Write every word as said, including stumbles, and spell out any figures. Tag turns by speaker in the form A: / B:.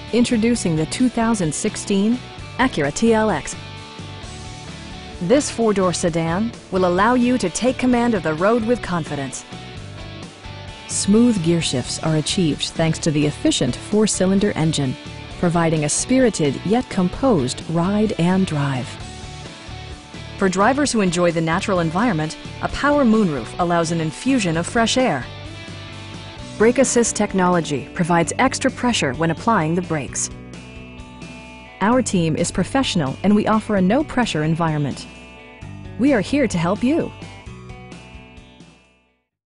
A: Introducing the two thousand sixteen Acura T L X. This four-door sedan will allow you to take command of the road with confidence. Smooth gear shifts are achieved thanks to the efficient four-cylinder engine, providing a spirited yet composed ride and drive. For drivers who enjoy the natural environment, a power moonroof allows an infusion of fresh air. Brake Assist technology provides extra pressure when applying the brakes. Our team is professional and we offer a no-pressure environment. We are here to help you.